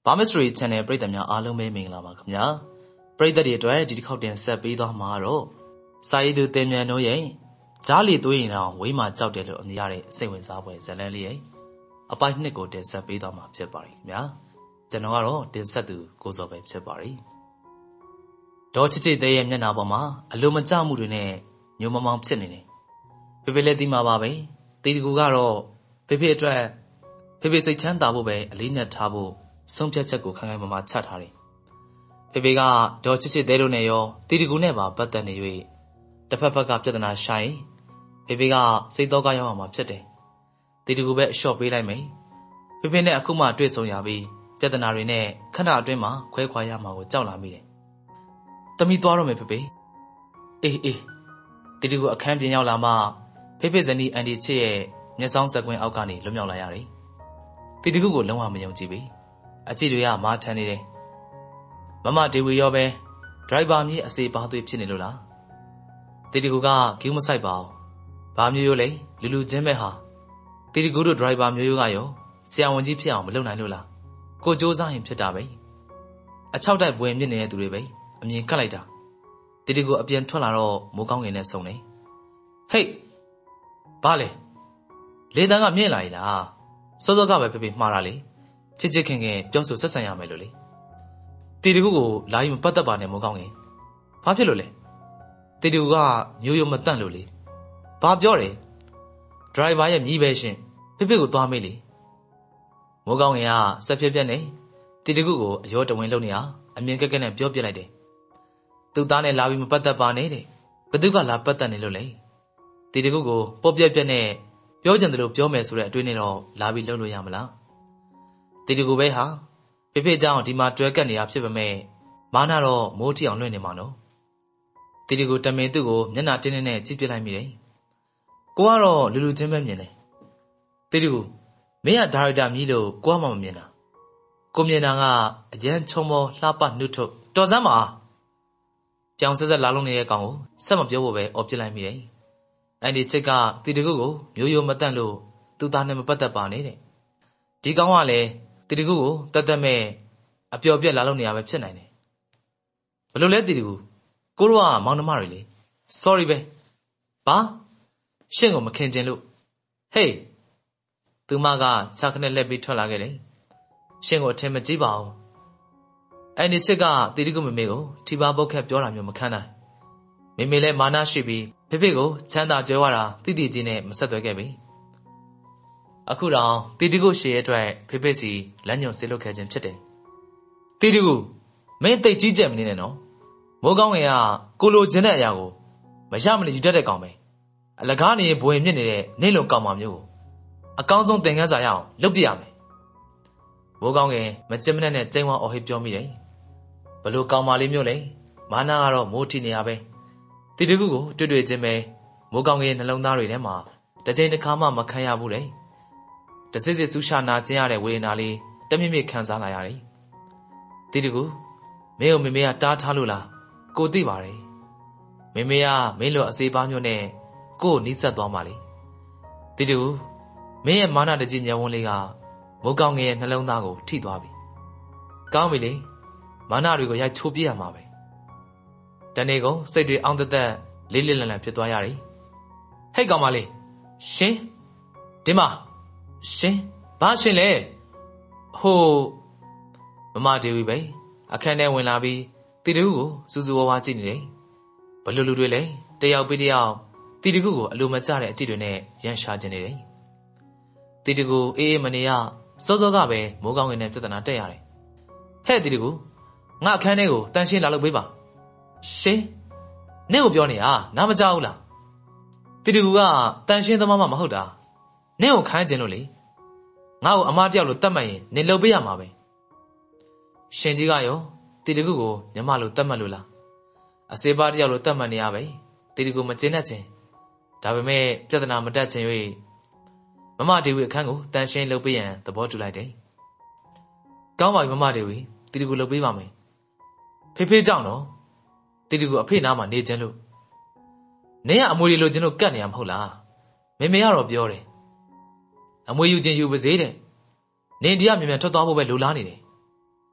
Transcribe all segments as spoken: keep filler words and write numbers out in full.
Mystery Channel ပရိသတ်များအားလုံးပဲမင်္ဂလာပါခင်ဗျာပရိသတ်တွေအတွက်ဒီတစ်ခေါက်တင်ဆက်ပေးသွားမှာတော့စာရေးသူတင်မြန်တို့ရဲ့ကြားလီသွေးရင်အောင်ဝေးမှာကြောက်တယ်လို့အမည်ရတဲ့စိတ်ဝင်စားဖွယ်ဇာတ်လမ်းလေးရဲ့အပိုင်းနှစ်ကိုတင်ဆက်ပေးသွားမှာဖြစ်ပါတယ်ခင်ဗျာကျွန်တော်ကတော့တင်ဆက်သူကိုစောပဲဖြစ်ပါတယ်ဒေါ်ချစ်ချစ်သေးရဲ့မျက်နှာပေါ်မှာအလိုမကျမှုတွေနဲ့ညိုမမောင်ဖြစ်နေတယ်ဖေဖေလည်းသိမှာပါပဲတီတကူကတော့ဖေဖေအတွက်ဖေဖေစိတ်ချမ်းသာဖို့ပဲအလေးနဲ့ထားဖို့ဆုံးဖြတ်ချက်ကိုခိုင်ခိုင်မာမာချထားတယ်။ဖေဖေကဒေါ်ချစ်ချစ်သေးတို့နဲ့ရောတီတကူနဲ့ပါပတ်သက်နေ၍တစ်ဖက်ဖက်ကပြဿနာရှာရင်ဖေဖေကစိတ်တော့ကရောက်အောင်မှာဖြစ်တယ်။တီတကူပဲအလျှော့ပေးလိုက်မယ်။ဖေဖေနဲ့အခုမှတွေ့ဆုံရပြီးပြဿနာတွေနဲ့ခဏအတွင်းမှာခွဲခွာရမှာကိုကြောက်လာမိတယ်။တမီသွားတော့မယ်ဖေဖေ။အေးအေးတီတကူအခန်းပြင်ရောက်လာမှဖေဖေဇနီးအန်ဒီချစ်ရဲ့မျက်စောင်းစကွင်းအောက်ကနေလွတ်မြောက်လာရတယ်။တီတကူကိုလုံးဝမယုံကြည်ဘူး။အကြည့်တွေကမာထန်နေတယ်မမဒေဝီရောပဲဒရိုက်ဘာမြေအစေပါသွေးဖြစ်နေလို့လားတီတီကူကဂူးမဆိုင်ပါဘူးဘာမျိုးရိုးလဲလူလူချင်းပဲဟာတီတီကူတို့ဒရိုက်ဘာမျိုးရိုးကရောဆရာဝန်ကြီးဖြစ်အောင်မလုပ်နိုင်လို့လားကိုစူးစမ်းရင်ဖြစ်တာပဲအချောက်တိုက်ပွဲမြင့်နေတဲ့သူတွေပဲအမြင်ကတ်လိုက်တာတီတီကူအပြင်ထွက်လာတော့မိုးကောင်းငင်နဲ့စုံတယ်ဟေးဘာလဲလေတန်းကမြင့်လာရည်လားစောစောကပဲဖေဖေမှားတာလေချစ်ချစ်ခင်ခင်ပြောဆိုဆက်ဆံရမယ်လို့လေတီတကူကိုလာရင်မပတ်သက်ပါနဲ့မိုးကောင်းခင်ဘာဖြစ်လို့လဲတီတကူကမျိုးရိုးမတန့်လို့လေဘာပြောတယ်ဒရိုင်ဘာရဲ့မြည်ပဲရှင်ဖေဖေကိုသွားမေးလေမိုးကောင်းခင်ကဆက်ပြက်ပြက်နေတီတကူကိုအရောတဝင်းလုံနေအောင်အမြင်ကက်ကက်နဲ့ပြောပြလိုက်တယ်သူ့သားနဲ့လာပြီးမပတ်သက်ပါနဲ့တဲ့ဘသူကလာပတ်သက်နေလို့လေတီတကူကိုပေါ့ပြက်ပြက်နဲ့ပြောချင်တယ်လို့ပြောမယ်ဆိုတဲ့အတွေ့နဲ့တော့လာပြီးလုံလို့ရမလားတီတကူပဲဟာဖေဖေကြောင့်ဒီမှာတွဲကပ်နေတာဖြစ်ပေမဲ့မာနာတော့မိုးထီအောင်လွှင့်နေမှာနော်တီတကူတမင်သူ့ကိုမျက်နှာတင်းတင်းနဲ့ကြည့်ပြလိုက်မိတယ်ကိုကတော့လူလူချင်းပဲမြင်တယ်တီတကူမင်းကဒါရိုက်တာမြည်လို့ကိုကမှမမြင်တာကိုမြင်တာကအရန်ချုံမောလှပနှုတ်ထုတ်တော်စမ်းပါပြောင်ဆက်ဆက်လာလုံးနေတဲ့ကောင်ကိုဆက်မပြောဖို့ပဲအော်ပြလိုက်မိတယ်အဲ့ဒီချစ်ကတီတကူကိုမျိုးရိုးမတန့်လို့သူ့သားနဲ့မပတ်သက်ပါနဲ့တဲ့ဒီကောင်ကလည်းတီတကူကိုတတ်တတ်မဲ့အပျော်ပြက်လာလို့နေရပဲဖြစ်နိုင်တယ်ဘယ်လိုလဲတီတကူကိုတို့ကမောင်နှမတွေလေ sorry ပဲဘာရှင့်ကိုမခင်ကျင်လို့ဟေးသူမကခြာခနဲ့လက်ပြီးထွက်လာခဲ့တယ်ရှင့်ကိုအထင်မကြီးပါဘူးအဲ့ဒီချစ်ကတီတကူမမေကိုထီပါပုတ်ခက်ပြောတာမျိုးမခံနိုင်မေမေလည်းမာနရှိပြီးဖေဖေကိုချမ်းသာကြွယ်ဝတာတိတိကြီးနဲ့မဆက်သွဲခဲ့ပြီအခုတော့တီတီကိုရှေ့ရဲ့အတွက်ဖေဖေစီလမ်းညွန်ဆေးလုပ်ခဲ့ခြင်းဖြစ်တယ်တီတီကိုမင်းတိတ်ကြီးကြက်မနေနဲ့နော်မိုးကောင်းငယ်ကကိုလိုချင်တဲ့အရာကိုမရမလို့ယူတတ်တဲ့ကောင်ပဲအလကားနေဘွေမြင့်နေတဲ့နေလုံကောင်မမျိုးကိုအကောင်းဆုံးသင်ခန်းစာရအောင်လုပ်ပြရမယ်မိုးကောင်းငယ်မကြင်မနဲ့နဲ့ကျိန်းဝါအော်ဟစ်ပြောမိတယ်ဘလို့ကောင်မလေးမျိုးလဲမာနာကတော့မိုးထီနေရပဲတီတီကိုတွေ့တွေ့ချင်းပဲမိုးကောင်းငယ်နှလုံးသားတွေထဲမှာတစ်ချိန်တစ်ခါမှမခံရဘူးလေတစစ်စစ်ဆူရှာနာကျင်ရတဲ့ဝေဒနာလေးတမြင့်မြင့်ခံစားလာရတယ်။တီတကူမင်းကိုမေမေကတားထားလို့လားကိုသိပါတယ်။မေမေကမင်းလိုအစေပါမျိုးနဲ့ကိုကိုနီးစပ်သွားမှလေ။တီတကူမင်းရဲ့မာနတကြီးညဝန်းလေးကမိုးကောင်းငယ်ရဲ့နှလုံးသားကိုထိသွားပြီ။ကောင်းပြီလေမာနတွေကိုရိုက်ချိုးပြရမှာပဲ။တနေ့ကုန်စိတ်တွေအောင်တသက်လေးလေးလံလံဖြစ်သွားရတယ်။ဟဲ့ကောင်မလေးရှင်ဒီမှာရှင်ဘာရှင်လဲဟိုမမဒေဝီပဲအခန်းထဲဝင်လာပြီးတီတကူကိုစူးစူးဝါးဝါကြည့်နေတယ်ဘလူလူတွေလည်းတယောက်ပြီးတယောက်တီတကူကိုအလိုမကျတဲ့အကြည့်တွေနဲ့ရန်ရှာခြင်းနေတယ်တီတကူအေးအေးမနေရစောစောကပဲမိုးကောင်းငင်နဲ့ပြဿနာတက်ရတယ်ဟဲ့တီတကူငါအခန်းထဲကိုတန်ရှင်းလာလို့ပေးပါရှင်နင့်ကိုပြောနေတာနားမကြောက်ဘူးလားတီတကူကတန်ရှင်းသမားမှမဟုတ်တာနင့်ကိုခိုင်းခြင်းလို့လေငါ့ကိုအမတယောက်လိုတတ်မှတ်ရင်နင်လုပ်ပေးရမှာပဲရှင်ကြီးကရောတီတကူကိုညမလိုတတ်မှတ်လို့လားအစေပါတယောက်လိုတတ်မှတ်နေရပဲတီတကူမကျင်းတတ်ခြင်းဒါပေမဲ့ပြဿနာမတက်ခြင်း၍မမဒေဝီအခန်းကိုတန်ရှင်းလုပ်ပေးရန်သဘောတူလိုက်တယ်ကောင်းပါပြီမမဒေဝီတီတကူလုပ်ပေးပါမယ်ဖေဖေကြောင့်တော့တီတကူအဖေနားမှာနေခြင်းလို့နင်ကအမွေတွေလိုခြင်းလို့ကတ်နေရမဟုတ်လားမေမေကတော့ပြောတယ်အမွေယူခြင်းယူပါစေတဲ့နင်ဒီကမြန်မြန်ထွက်သွားဖို့ပဲလိုလားနေတယ်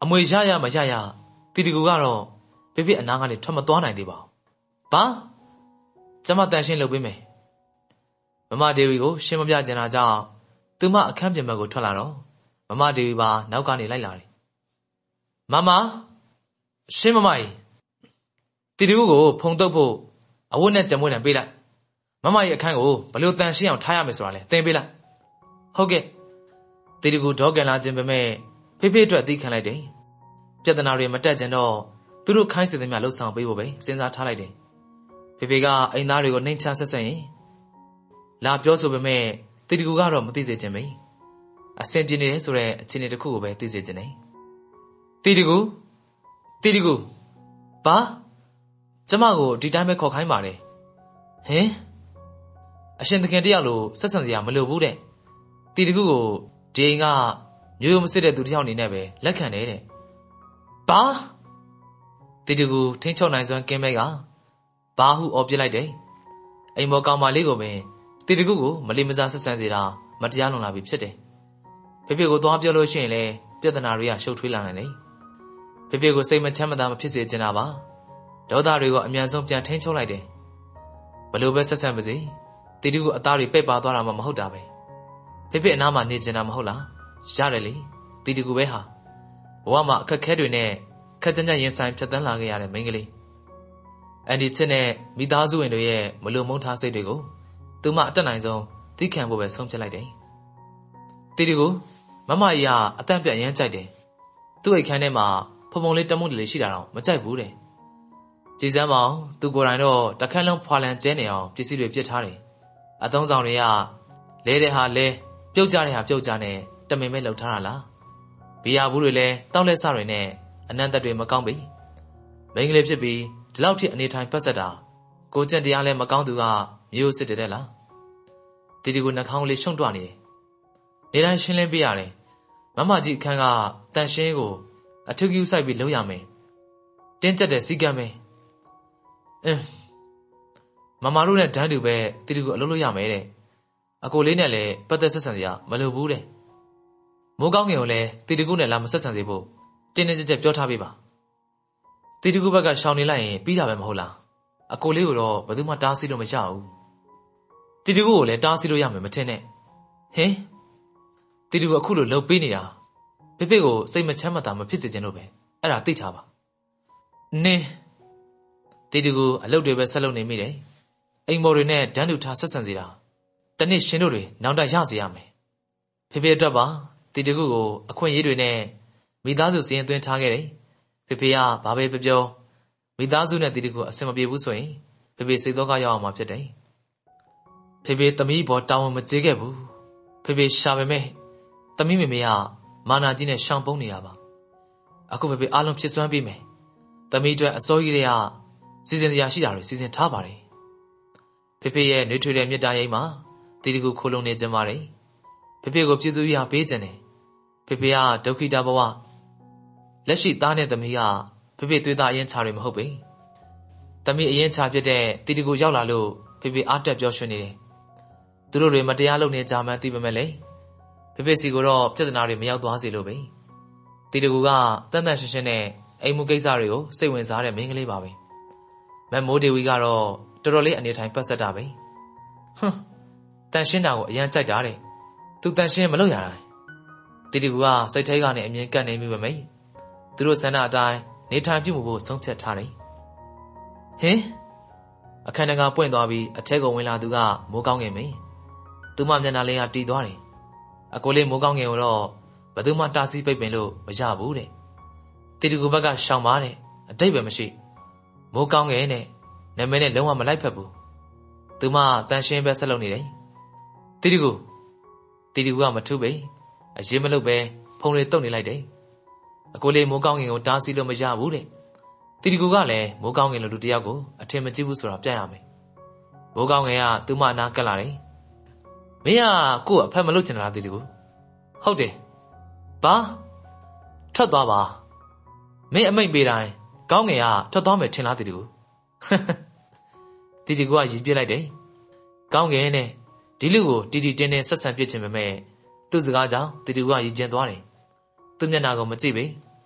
အမွေရရမရရတီတီကူကတော့ဖေဖေအနာကနေထွက်မသွားနိုင်သေးပါဘူးဘာကျမတန်ရှင်းလုပ်ပေးမယ်မမဒေဝီကိုရှင်းမပြကြတာကြောင့်သူမအခန်းပြင်ဘက်ကိုထွက်လာတော့မမဒေဝီပါနောက်ကနေလိုက်လာတယ်မမရှင်းမမကြီးတီတီကူကိုဖုံတုပ်ဖို့အဝတ်နဲ့ကြံမွေးနဲ့ပေးလိုက်မမကြီးအခန်းကိုဘယ်လိုတန်ရှင်းအောင်ထားရမယ်ဆိုတာလဲသင်ပေးလိုက်ဟုတ်ကဲ့တီတီကူဒေါကန်လာခြင်းပဲမဲ့ဖေဖေအတွက်သိခံလိုက်တယ်ပြဿနာတွေမတက်ကြတော့သူတို့ခိုင်းစေသမျှလှုပ်ဆောင်ပေးဖို့ပဲစဉ်းစားထားလိုက်တယ်ဖေဖေကအိမ်သားတွေကိုနှိမ်ချဆက်ဆက်ရင်လာပြောဆိုပေမဲ့တီတီကူကတော့မသိစေချင်ဘူးအဆင်ပြေနေတယ်ဆိုတဲ့အခြေအနေတစ်ခုကိုပဲသိစေချင်တယ်တီတီကူတီတီကူဘာကျမကိုဒီတိုင်းပဲခေါ်ခိုင်းပါတယ်ဟင်အရှင်သခင်တယောက်လိုဆက်ဆံစရာမလိုဘူးတဲ့တီတီကူကိုဒီအိမ်ကမျိုးရိုးမစစ်တဲ့သူတယောက်အနေနဲ့ပဲလက်ခံတယ်တဲ့ဘာတီတီကူထင်းချုံနိုင်စွမ်းကင်းမဲကဘာဟုအော်ပြစ်လိုက်တယ်အိမ်မော်ကောင်မလေးကိုပင်တီတီကူကိုမလေးမစားဆက်ဆံစေတာမတရားလွန်လာပြီဖြစ်တယ်ဖေဖေကိုသွားပြောလို့ရှိရင်လေပြဿနာတွေကရှုပ်ထွေးလာနိုင်တယ်ဖေဖေကိုစိတ်မချမ်းမသာမဖြစ်စေချင်တာပါဒေါသတွေကိုအမြန်ဆုံးပြန်ထိန်းချုပ်လိုက်တယ်ဘလို့ပဲဆက်ဆံပါစေတီတီကူအသားတွေပိတ်ပါသွားတာမှမဟုတ်တာပဲဖေဖေအနားမှာနေချင်တာမဟုတ်လားရတယ်လေတီတီကူပဲဟာဘဝမှာအခက်ခဲတွေနဲ့ခက်ကြမ်းကြမ်းရင်ဆိုင်ဖြတ်သန်းလာခဲ့ရတဲ့မိန်းကလေးအန်ဒီချစ်နဲ့မိသားစုဝင်တွေရဲ့မလိုမုန်းထားစိတ်တွေကိုသူမအတက်နိုင်ဆုံးသိခံဖို့ပဲဆုံးဖြတ်လိုက်တယ်တီတီကူမမကြီးကအတန့်ပြတ်ရမ်းကြိုက်တယ်သူ့အိတ်ခမ်းထဲမှာဖုံဖုံလေးတမုတ်လေးရှိတာတော့မကြိုက်ဘူးတဲ့ကြည်စမ်းမအောင်သူကိုယ်တိုင်တော့တခန်းလုံးဖွာလန်ကျဲနေအောင်ပစ္စည်းတွေပြစ်ထားတယ်အသုံးဆောင်တွေကလဲတဲ့ဟာလဲပြုတ်ကြတဲ့ဟာပြုတ်ကြနဲ့တမင်မဲ့လှုပ်ထားတာလားဘီယာဘူးတွေလဲတောက်လက်စတွေနဲ့အနံ့သက်တွေမကောင်းပြီမိန်းကလေးဖြစ်ပြီးဒီလောက်ထိအနေထိုင်ပတ်ဆက်တာကိုကျင့်တရားလဲမကောင်းသူကမျိုးစစ်တဲ့လားတီတီကိုနှာခေါင်းလေးရှုံ့တွနေတယ်နေတိုင်းရှင်းလင်းပေးရတယ်မမကြီးအခန်းကတန်ရှင်းကိုအထူးကျူးဆိုင်ပြီးလုပ်ရမယ်တင်းကျပ်တဲ့စီကံပဲအင်းမမတို့နဲ့ဒန်းတူပဲတီတီကိုအလုပ်လုပ်ရမယ်တဲ့အကိုလေးနဲ့လည်းပတ်သက်ဆက်ဆံစရာမလိုဘူးတဲ့မိုးကောင်းငယ်ကိုလည်းတီတီကူနဲ့လာမဆက်ဆံစေဖို့တင်းတင်းကြပ်ကြပ်ပြောထားပေးပါတီတီကူဘက်ကရှောင်နေလိုက်ရင်ပြီးတာပဲမဟုတ်လားအကိုလေးကိုတော့ဘယ်သူမှတားဆီးလို့မရဘူးတီတီကူကိုလည်းတားဆီးလို့ရမယ်မထင်နဲ့ဟင်တီတီကူအခုလိုလှုပ်ပေးနေတာဖေဖေကိုစိတ်မချမ်းမသာမဖြစ်စေချင်လို့ပဲအဲ့ဒါသိထားပါနင်းတီတီကူအလုပ်တွေပဲဆက်လုပ်နေမိတယ်အိမ်မော်တွေနဲ့ဒန်းတူထားဆက်ဆံစေတာတနေ့ရှင်တို့တွေနောက်တက်ရစေရမယ်ဖေဖေအတွက်ပါတီတီကူကိုအခွင့်အရေးတွေနဲ့မိသားစုစီရင်သွင်းထားခဲ့တယ်ဖေဖေကဘာပဲပြောပြောမိသားစုနဲ့တီတီကူအဆင်မပြေဘူးဆိုရင်ဖေဖေစိတ်တော့ကရောက်အောင်မှာဖြစ်တယ်ဖေဖေသမီးဘောတောင်းမကြေးခဲ့ဘူးဖေဖေရှာပေမဲ့သမီးမေမေကမာနာကြီးနဲ့ရှောင်ပုန်းနေတာပါအခုဖေဖေအားလုံးဖြစ်စွမ်းပေးမယ်သမီးအတွက်အစိုးရတွေကစီစဉ်တရားရှိတာတွေစီစဉ်ထားပါတယ်ဖေဖေရဲ့နှွေးထွေးတဲ့မြတ်တာရိပ်မှာတီတီကူခိုးလုံနေကြပါတယ်ဖေဖေကိုပြည့်စုံရပေးခြင်းတယ်ဖေဖေကဒုက္ခိတဘဝလက်ရှိသားနဲ့သမီးကဖေဖေသွေးသားအရင်ချာတွေမဟုတ်ပေသမီးအရင်ချာဖြစ်တဲ့တီတီကူရောက်လာလို့ဖေဖေအားတက်ပြောရွှင်နေတယ်သူတို့တွေမတရားလုပ်နေကြမှန်းသိပေမဲ့လေဖေဖေစီကိုတော့ပြဿနာတွေမရောက်သွားစေလို့ပဲတီတီကူကတန်တန်ရှင်းရှင်းနဲ့အိမ်မှုကိစ္စတွေကိုစိတ်ဝင်စားတဲ့မိန်းကလေးပါပဲမမိုးဒေဝီကတော့တော်တော်လေးအနေထိုင်ပတ်ဆက်တာပဲဟွန်းတန်ရှင်းတာကိုအရန်ကြိုက်တာတဲ့သူတန်ရှင်းမလုပ်ရတာတီတီကူကစိတ်ထဲကနေအမြင်ကပ်နေမိပါမယ်သူတို့ဆန္ဒအတိုင်းနေထိုင်ပြုမှုဖို့ဆုံးဖြတ်ထားတယ်ဟင်အခန်းတကာပွင့်သွားပြီးအထက်ကဝင်လာသူကမိုးကောင်းငယ်မင်းသူမမျက်နှာလေးကတီးသွားတယ်အကိုလေးမိုးကောင်းငယ်ကိုတော့ဘယ်သူမှတားဆီးပိတ်ပင်လို့မရဘူးတဲ့တီတီကူဘက်ကရှောင်ပါတဲ့အတိတ်ပဲမရှိမိုးကောင်းငယ်နဲ့နာမည်နဲ့လုံးဝမလိုက်ဖက်ဘူးသူမတန်ရှင်းပဲဆက်လုပ်နေတယ်တီတီကူတီတီကူကမထုပဲအရေးမလုပ်ပဲဖုံတွေတုတ်နေလိုက်တယ်အကိုလေးမိုးကောင်းငင်ကိုတားဆီးလို့မရဘူးတဲ့တီတီကူကလည်းမိုးကောင်းငင်လိုလူတယောက်ကိုအထင်မကြီးဘူးဆိုတာပြရမယ်မိုးကောင်းငင်ကသူ့မအနာကပ်လာတယ်မင်းကကို့အဖက်မလုပ်ချင်လားတီတီကူဟုတ်တယ်ဘာထွက်သွားပါမင်းအမိတ်ပေးတိုင်းကောင်းငင်ကထွက်သွားမယ်ထင်လားတီတီကူတီတီကူကရည်ပြစ်လိုက်တယ်ကောင်းငင်နဲ့ဒီလူကိုတီတီတင်းတင်းဆက်ဆံပြစ်ချင်ပေမဲ့သူ့စကားကြောင့်တီတီကူကရည်ကျင်သွားတယ်သူ့မျက်နှာကိုမကြည့်ပဲ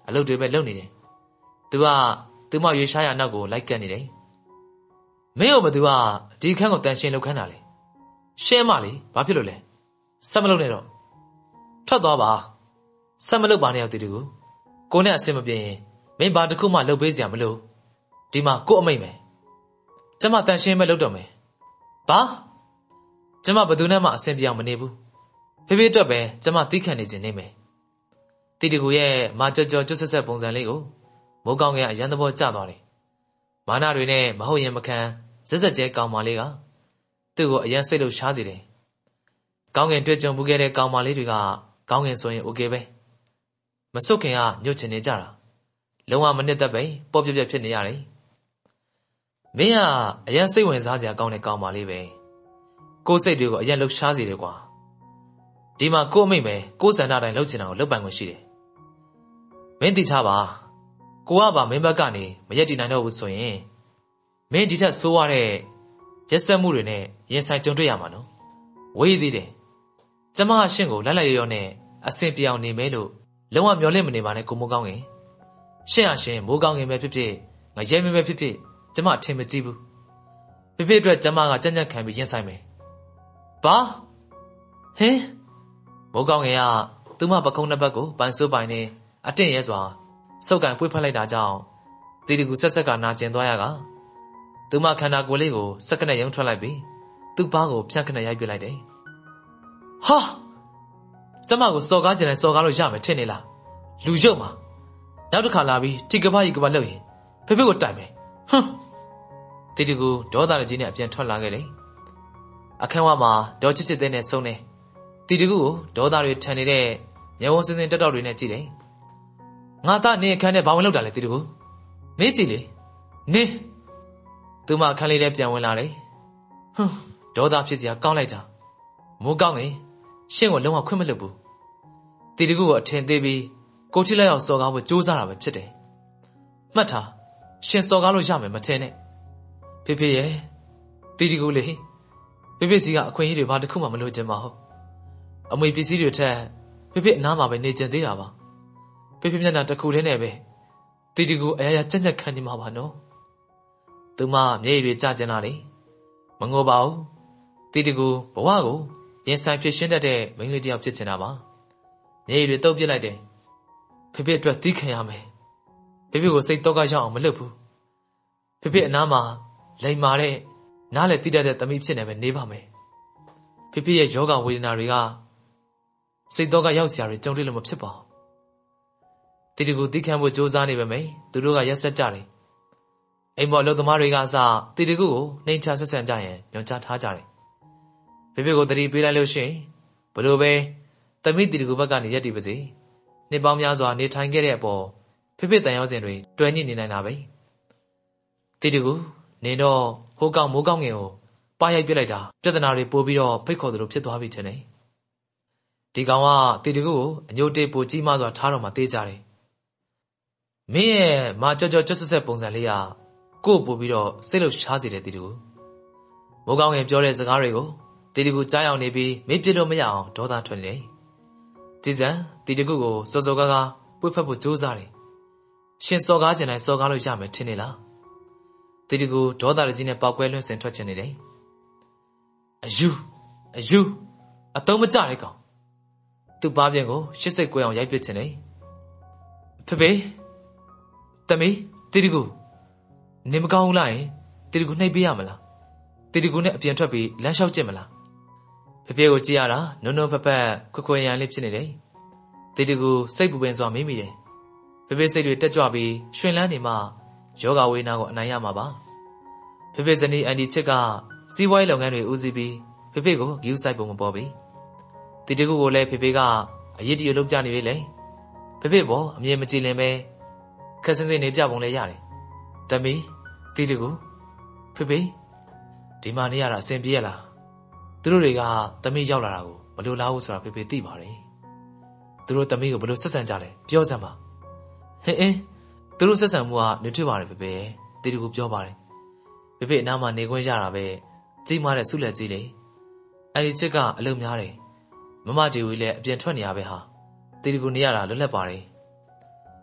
အလုပ်တွေပဲလုပ်နေတယ်သူကသူမရွေရှားရနောက်ကိုလိုက်ကပ်နေတယ်မင်းတို့ဘသူကဒီခန်းကိုတန်ရှင်းလောက်ခန်းတာလေရှင်းမလေဘာဖြစ်လို့လဲဆက်မလုပ်နဲ့တော့ထွက်သွားပါဆက်မလုပ်ပါနဲ့ရောက်တီတူကိုနဲ့အဆင်မပြေရင်မင်းဘာတစ်ခုမှလုပ်ပေးစရာမလိုဒီမှာကို့အမိတ်မယ်ကျမတန်ရှင်းမဲ့လုပ်တော့မယ်ဘာကျမဘသူနဲ့မှအဆင်ပြေအောင်မနေဘူးဖေဖေအတွက်ပဲကျမသိခံနေခြင်းနေမယ်တီတူရဲ့မာကြော်ကြော်ကျွတ်ဆက်ဆက်ပုံစံလေးကိုမိုးကောင်းကအရန်သဘောကျသွားတယ်မာနတွေနဲ့မဟုတ်ရင်မခံဇက်ဇက်ကျဲကောင်မလေးကသူ့ကိုအရန်စိတ်လို့ရှားစီတယ်ကောင်းကင်တွေ့ကြုံမှုခဲ့တဲ့ကောင်မလေးတွေကကောင်းကင်ဆိုရင်โอเคပဲမစွတ်ခင်ကညှို့ချင်နေကြတာလုံးဝမနစ်သက်ပဲပေါ့ပြက်ပြက်ဖြစ်နေရတယ်မင်းကအရန်စိတ်ဝင်စားစရာကောင်းတဲ့ကောင်မလေးပဲကိုယ်စိတ်တွေကိုအရန်လှုပ်ရှားစီတယ်ကွာဒီမှာကို့အမိတ်ပဲကိုယ်စံတိုင်းလှုပ်ချင်တာကိုလှုပ်ပိုင်ခွင့်ရှိတယ်မင်းသိထားပါကိုကပါမင်းဘက်ကနေမရက်တည်နိုင်တော့ဘူးဆိုရင်မင်းဒီထက်ဆိုးရတဲ့ရက်စက်မှုတွေနဲ့ရင်ဆိုင်ကြုံတွေ့ရမှာနော်ဝေးသေးတယ်ကျမအရှင့်ကိုလက်လက်ရောရောနဲ့အဆင်ပြေအောင်နေမယ်လို့လုံးဝမျှော်လင့်မနေပါနဲ့ကိုမိုးကောင်းငယ်ရှင့်အရှင်မိုးကောင်းငယ်ပဲဖြစ်ဖြစ်ငရဲမင်းပဲဖြစ်ဖြစ်ကျမအထင်မကြီးဘူးဖေဖေအတွက်ကျမကကြံ့ကြံ့ခံပြီးရင်ဆိုင်မယ်ဘာဟင်မိုးကောင်းငယ်ကသူ့မပခုံးနှစ်ဘက်ကိုပန်ဆိုးပိုင်နေအတင့်ရဲစွာစုပ်ကန်ပွေ့ဖက်လိုက်တာကြောင့်တီတီကူဆက်ဆက်ကနာကျင်သွားရကသူမခန္ဓာကိုယ်လေးကိုစက္ကနဲ့ရုံထွက်လိုက်ပြီးသူ့ဘားကိုဖြန့်ခနဲ့ရိုက်ပြလိုက်တယ်ဟာကျမကိုစော်ကားကြတယ်စော်ကားလို့ရမယ်ထင်နေလားလူရုပ်မှာနောက်တစ်ခါလာပြီးထိကပကြီးကပလှုပ်ရင်ဖေဖေကိုတိုင်မယ်ဟွန်းတီတီကူဒေါသကြီးနဲ့အပြန်ထွက်လာခဲ့တယ်အခန်းဝမှာဒေါ်ချစ်ချစ်သေးနဲ့ဆုံးတယ်တီတီကူကိုဒေါသတွေထန်နေတဲ့ညဝုံစင်စင်တက်တောက်တွေနဲ့ကြည့်တယ်ငါသားနေအခန်းထဲဘာဝင်လောက်တာလဲတီတီကူမင်းကြည့်လေနေသူမအခန်းလေးထဲပြန်ဝင်လာတယ်ဟွန်းဒေါသဖြစ်စရာကောင်းလိုက်တာမိုးကောင်းငယ်ရှင့်ကိုလုံးဝခွင့်မလွတ်ဘူးတီတီကူကိုအထင်သေးပြီးကိုချစ်လက်အောင်စော်ကားဖို့ကြိုးစားတာပဲဖြစ်တယ်မှတ်ထားရှင်စော်ကားလို့ရမယ်မထင်နဲ့ဖေဖေရဲ့တီတီကူလေဖေဖေစီကအခွင့်အရေးတွေဘာတစ်ခုမှမလိုချင်ပါဘူးအမွေပစ္စည်းတွေထက်ဖေဖေအနားမှာပဲနေကျင်သေးတာပါဖေဖေမျက်နှာတစ်ခုတည်းနဲ့ပဲတီတီကူအရာရာကြက်ကြက်ခံနေမှာပါနော်သူမမျက်ရည်တွေကျကျင်လာလေမငိုပါဘူးတီတီကူဘဝကိုရင်ဆိုင်ဖြစ်ရှင်းတတ်တဲ့မိန်းကလေးတစ်ယောက်ဖြစ်နေတာပါမျက်ရည်တွေတုပ်ပစ်လိုက်တယ်ဖေဖေအတွက်သီးခံရမယ်ဖေဖေကိုစိတ်တော့ကရောက်အောင်မလုပ်ဘူးဖေဖေအနားမှာလိမ်မာတဲ့နားလေတိတတ်တဲ့သမီးဖြစ်နေပဲနေပါမယ်ဖေဖေရဲ့ယောဂဝေဒနာတွေကစိတ်တော့ကရောက်စရာတွေကြုံတွေ့လို့မဖြစ်ပါဘူးတီတီကိုသီးခံဖို့ကြိုးစားနေပါမယ်သူတို့ကရက်ဆက်ကြတယ်အိမ်ပေါ်လူသမားတွေကအစတီတီကိုနှိမ်ချဆက်ဆံကြရင်ညွန်ချထားကြတယ်ဖေဖေကိုတတိပေးလိုက်လို့ရှိရင်ဘလို့ပဲသမီးတီတီကိုဘက်ကနေရက်တည်ပါစေနှစ်ပေါင်းများစွာနေထိုင်ခဲ့တဲ့အပေါ်ဖေဖေတန်ရောက်စဉ်တွေတွယ်ညှိနေနိုင်တာပဲတီတီကိုနေတော့ဟိုကောင်မိုးကောင်းငင်ကိုပါရိုက်ပြလိုက်တာပြဿနာတွေပို့ပြီးတော့ဖိတ်ခေါ်သလိုဖြစ်သွားပြီထင်တယ်ဒီကောင်ကတီတီကိုအညိုတေးပိုကြီးမားစွာထားတော့မှတေးကြတယ်မင်းရဲ့မာကြော့ကြော့ကျွတ်ဆက်ဆက်ပုံစံလေးကကို့ပို့ပြီးတော့စိတ်လို့ရှားစေတယ်တီတီကိုမိုးကောင်းငင်ပြောတဲ့စကားတွေကိုတီတီကိုကြားရောက်နေပြီးမေ့ပြလို့မရအောင်ဒေါသထွက်နေတယ်ဒီစံတီတီကိုစောစောကားကားပွေ့ဖက်ဖို့ကြိုးစားတယ်ရှင်စော်ကားကျင်တိုင်းစော်ကားလို့ရမယ်ထင်နေလားတီတီကိုဒေါသကြီးနဲ့ပေါက်ကွဲလွှင့်စင်ထွက်ချင်နေတယ်အယူအယူအတုံးမကြတဲ့ကောင်သူ့ဘားပြန်ကိုရှစ်စိတ်ကွဲအောင်ရိုက်ပစ်ချင်တယ်ဖေဖေတမီတီတီကိုနေမကောင်းဘူးလားယင်တီတီကိုနှိပ်ပေးရမလားတီတီကိုနဲ့အပြင်ထွက်ပြီးလမ်းလျှောက်ကြည့်မလားဖေဖေကိုကြည့်ရတာနုံနုံဖက်ဖက်ခွခွရန်လေးဖြစ်နေတယ်တီတီကိုစိတ်ပူပင်စွာမေးမိတယ်ဖေဖေစိတ်တွေတက်ကြွပြီးရွှင်လန်းနေမှယောဂဝေဒနာကိုအနိုင်ရမှာပါဖေဖေဇနီးအန်ဒီချစ်ကစီးပွားရေးလုပ်ငန်းတွေဦးစီးပြီးဖေဖေကိုဂယူးဆိုင်ပုံမပေါ်ပြီတီတီကိုလည်းဖေဖေကအရေးတရလုပ်ပြနေပြီလေဖေဖေပေါ်အမြင်မကြည်လင်ပဲခက်စင်းစင်းနေပြပုံလဲရတယ်တမီတီတီကိုဖေဖေဒီမှာနေရတာအဆင်ပြေရလားသူတို့တွေကတမီရောက်လာတာကိုမလိုလားဘူးဆိုတာဖေဖေသိပါတယ်သူတို့တမီကိုဘယ်လိုဆက်ဆံကြလဲပြောစမ်းပါဟင်းအင်းသူတို့ဆက်ဆံမှုကနေထွေးပါတယ်ဖေဖေတီတီကိုပြောပါတယ်ဖေဖေအနားမှာနေခွင့်ရတာပဲကြီးမားတဲ့ဆုလက်ကြီးလေအဲဒီချစ်ကအလုံများတယ်မမတီဝီလည်းအပြင်ထွက်နေရပဲဟာတီတီကိုနေရတာလွတ်လပ်ပါတယ်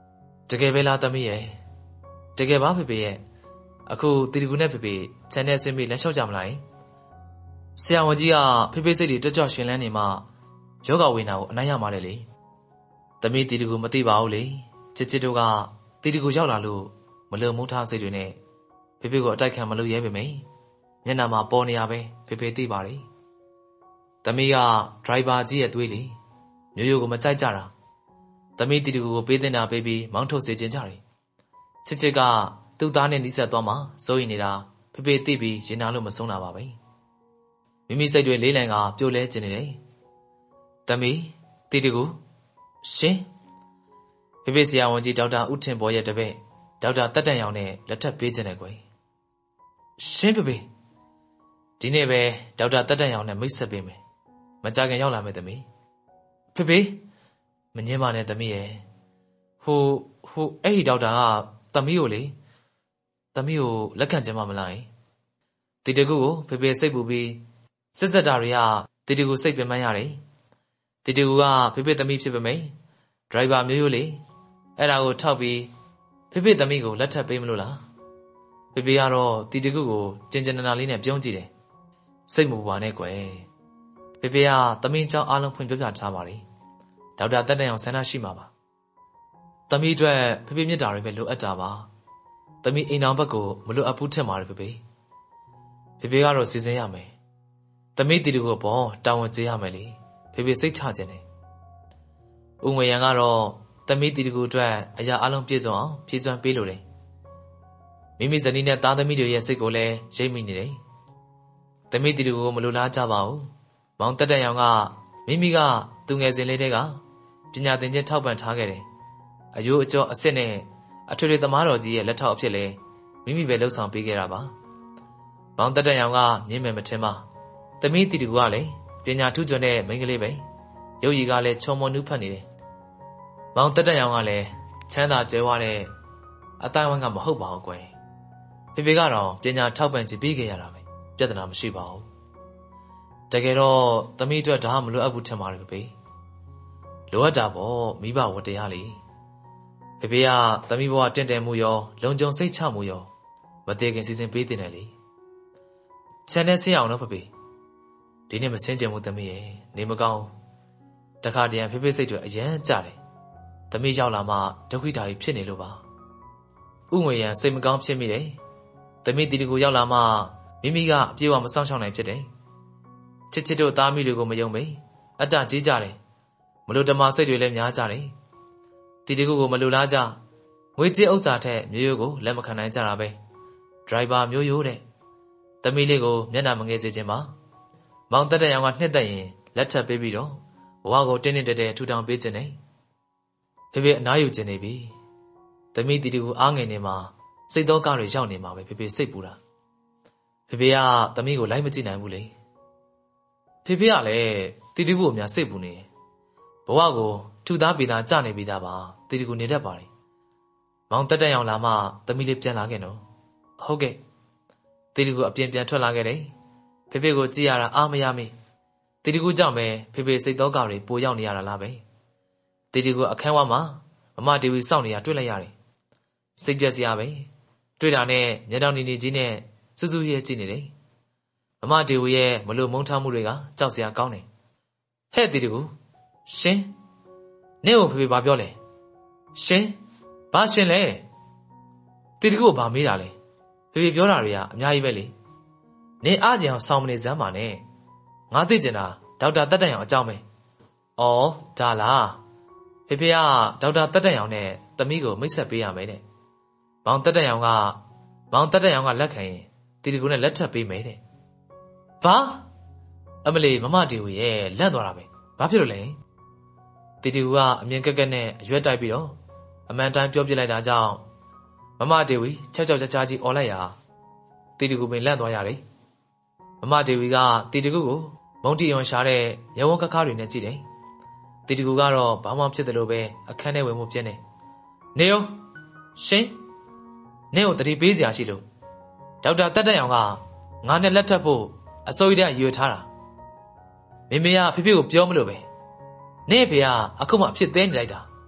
တကယ်ပဲလားသမီးရဲ့တကယ်ပါဖေဖေရဲ့အခုတီတီကူနဲ့ဖေဖေခြံနဲ့ဆင်းပြီးလမ်းလျှောက်ကြမလားဆရာဝန်ကြီးကဖေဖေစိတ်တွေတွတ်ကြွရှင်လန်းနေမှယောဂဝေနာကိုအနိုင်ရမှာလေသမီးတီတီကူမသိပါဘူးလေချစ်ချစ်တို့ကတီတီကူရောက်လာလို့မလုံမိုးထားစိတ်တွေနဲ့ဖေဖေကိုအတိုက်ခံမလုပ်ရဲပေမယ့်မျက်နှာမှာပေါ်နေရပဲဖေဖေသိပါတယ်သမီးကဒရိုင်ဘာကြီးရဲ့သွေးလေမျိုးရိုးကိုမကြိုက်ကြတာသမီးတီတီကူကိုပေးတင်တာပေးပြီးမောင်းထုတ်စေခြင်းကြတယ်ချစ်ချစ်ကသူ့သားနဲ့နှိစက်သွားမှစိုးရိမ်နေတာဖေဖေသိပြီးရင်နာလို့မဆုံးတာပါပဲမိမိစိတ်တွေလေးလံကပြိုလဲကျင်နေတယ်သမီးတီတီကူရှင်ဖေဖေဆရာဝန်ကြီးဒေါက်တာဦးထင်ပေါ်ရဲ့တပည့်ဒေါက်တာတက်တန်ရောင်နဲ့လက်ထပ်ပေးခြင်းနဲ့ကွယ်ရှင်ဖေဖေဒီနေ့ပဲဒေါက်တာတက်တန်ရောင်နဲ့မိတ်ဆက်ပေးမယ်မကြခင်ရောက်လာမယ်သမီးဖေဖေမငင်းပါနဲ့သမီးရဲ့ဟိုဟိုအဲ့ဒီဒေါက်တာကသမီးကိုလေသမီးကိုလက်ခံချင်မှမလားတီတကူကိုဖေဖေစိတ်ပူပြီးစစ်စက်တာတွေကတီတကူစိတ်ပင်ပန်းရတယ်တီတကူကဖေဖေသမီးဖြစ်ပေမယ့်ဒရိုင်ဘာမျိုးရိုးလေအဲ့ဒါကိုထောက်ပြီးဖေဖေသမီးကိုလက်ထပ်ပေးမလို့လားဖေဖေကတော့တီတကူကိုကျင်ကျင်နာနာလေးနဲ့ပြုံးကြည့်တယ်စိတ်မပူပါနဲ့ကွယ်ဖေဖေကသမီးเจ้าအားလုံးဖွင့်ပြပြထားပါလေဒေါက်တာတက်တန်အောင်ဆန္ဒရှိမှာပါသမီးအတွက်ဖေဖေမြတ်တာတွေပဲလိုအပ်တာပါသမီးအိမ်အောင်ဘက်ကိုမလိုအပ်ဘူးထင်ပါတယ်ဖေဖေဖေဖေကတော့စီစဉ်ရမယ်သမီးတီတကူကိုပေါ်တာဝန်ကျေးရမယ်လေဖေဖေစိတ်ချခြင်းတယ်ဦးငွေရန်ကတော့သမီးတီတကူအတွက်အရာအလုံးပြည့်စုံအောင်ဖြည့်စွမ်းပေးလိုတယ်မိမိဇနီးနဲ့သားသမီးတွေရဲ့စိတ်ကိုလည်းရိပ်မိနေတယ်သမီးတီတကူကိုမလိုလားကြပါဘူးမောင်တက်တက်ရောင်ကမိမိကသူငယ်စဉ်လေးတည်းကပညာသင်ခြင်းထောက်ပံ့ထားခဲ့တယ်အယိုးအကျော်အစ်စ်နဲ့အထွေထွေသမားတော်ကြီးရဲ့လက်ထောက်အဖြစ်လဲမိမိပဲလှုပ်ဆောင်ပေးခဲ့တာပါမောင်တက်တက်ရောင်ကညင်းမယ်မထင်ပါသမီးတီတကူကလည်းပညာထူးချွန်တဲ့မိန်းကလေးပဲရုပ်ရည်ကလည်းချုံမွန်နူးဖတ်နေတယ်မောင်တက်တက်ရောင်ကလည်းချမ်းသာကြွယ်ဝတဲ့အတိုင်းဝိုင်းကမဟုတ်ပါဘူးကွယ်ဖေဖေကတော့ပညာထောက်ပံ့ခြင်းပေးခဲ့ရတာပဲပြဿနာမရှိပါဘူးတကယ်တော့သမီးအတွက်ဒါမှမလိုအပ်ဘူးထင်ပါတယ်ဖေဖေလိုအပ်တာပေါ့မိဘဝတ္တရားလေဖေဖေကသမီးဘဝတင့်တယ်မှုရောလုံခြုံစိတ်ချမှုရောမသေးခင်စီစဉ်ပေးတင်တယ်လေချန်တဲ့ဆင်းအောင်နော်ဖေဖေဒီနေ့မစင်းကြမှုသမီးရဲ့နေမကောင်းတခါတရံဖေဖေစိတ်တွေအရန်ကြတယ်သမီးရောက်လာမှဒုက္ခိတာကြီးဖြစ်နေလို့ပါဥငွေရန်စိတ်မကောင်းဖြစ်မိတယ်သမီးတီတီကိုရောက်လာမှမိမိကအပြေးဝမဆောင်ရှောင်နိုင်ဖြစ်တယ်ချစ်ချစ်တို့သားမိတွေကိုမယုံမေအတ္တကြီးကြတယ်မလို့ဓမ္မစိတ်တွေလည်းများကြတယ်တီတီကိုမလိုလားကြငွေကြေးဥစ္စာထက်မျိုးရိုးကိုလက်မခံနိုင်ကြတာပဲဒရိုင်ဘာမျိုးရိုးတဲ့သမီးလေးကိုမျက်နှာမငယ်စေခြင်းပါမောင်တက်တဲ့ရောင်ကနှစ်သက်ရင်လက်ထပ်ပေးပြီးတော့ဘဝကိုတင်းတင်းတဲတဲထူထောင်ပေးခြင်းနဲ့ဖေဖေအနားယူခြင်းနေပြီသမီးတီတီကိုအားငယ်နေမှာစိတ်သောကတွေရောက်နေမှာပဲဖေဖေစိတ်ပူတာဖေဖေကသမီးကိုလိုက်မကြည့်နိုင်ဘူးလေဖေဖေကလည်းတီတီကိုအများစိတ်ပူနေဘဝကိုထူသားပေသားကြနေပြီးသားပါတီတီကိုနေတတ်ပါတယ်မောင်တက်တက်ရောင်လာမှသမီးလေးပြန်လာခဲ့တော့ဟုတ်ကဲ့တီတီကိုအပြင်ပြန်ထွက်လာခဲ့တယ်ဖေဖေကိုကြည့်ရတာအားမရမေးတီတီကိုကြောင့်ပဲဖေဖေစိတ်သောကတွေပိုရောက်နေရတာလားပဲတီတီကိုအခန်းဝမှာမမတီဗီစောင့်နေရတွေ့လိုက်ရတယ်စိတ်ပြက်စရာပဲတွေ့တာနဲ့မျက်တောင်နေနေကြီးနဲ့စူးစူးရဲကြည့်နေတယ်မမတီဗီရဲ့မလို့မုန်းထားမှုတွေကကြောက်စရာကောင်းတယ်ဟဲ့တီတီကိုရှင်နင့်ကိုဖေဖေဘာပြောလဲရှင်ဘာရှင်လဲတီတီကိုဘာမေးတာလဲဖေဖေပြောတာတွေကအများကြီးပဲလေနင်အားကြင်အောင်ဆောင်းမနေစမ်းပါနဲ့ငါသိကျင်တာဒေါက်တာတက်တန်ရောင်အကြောင်းပဲ။အော်ဒါလားဖေဖေကဒေါက်တာတက်တန်ရောင်နဲ့သမီးကိုမိတ်ဆက်ပေးရမယ်တဲ့။မောင်တက်တန်ရောင်ကမောင်တက်တန်ရောင်ကလက်ခံရင်တီတီကိုနဲ့လက်ထပ်ပေးမယ်တဲ့။ဘာအမလီမမတီကိုရဲ့လန့်သွားတာပဲ။ဘာဖြစ်လို့လဲ။တီတီကအမြင်ကက်ကက်နဲ့အရွက်တိုက်ပြီးတော့အမှန်တိုင်းပြောပြလိုက်တာကြောင့်မမတီဝီချောက်ချောက်ချာချာကြီးអော်လိုက်ရာတီတီကိုပင်လန့်သွားရတယ်။မမတီဝီကတီတီကိုမုံတီရွန်ရှာတဲ့ရဝန်းကကားတွေနဲ့ကြည့်တယ်။တီတီကူကတော့ဘာမှဖြစ်တယ်လို့ပဲအခန်းထဲဝင်မှုပြင်းတယ်။နေအောင်ရှင်နေကိုတတိပေးစရာရှိလို့ဒေါက်တာတက်တက်အောင်ကငါနဲ့လက်ထပ်ဖို့အစိုးရရွေထားတာ။မေမေကဖေဖေကိုပြောမလို့ပဲ။နေဖေကအခုမှအဖြစ်သေးနေလိုက်တာ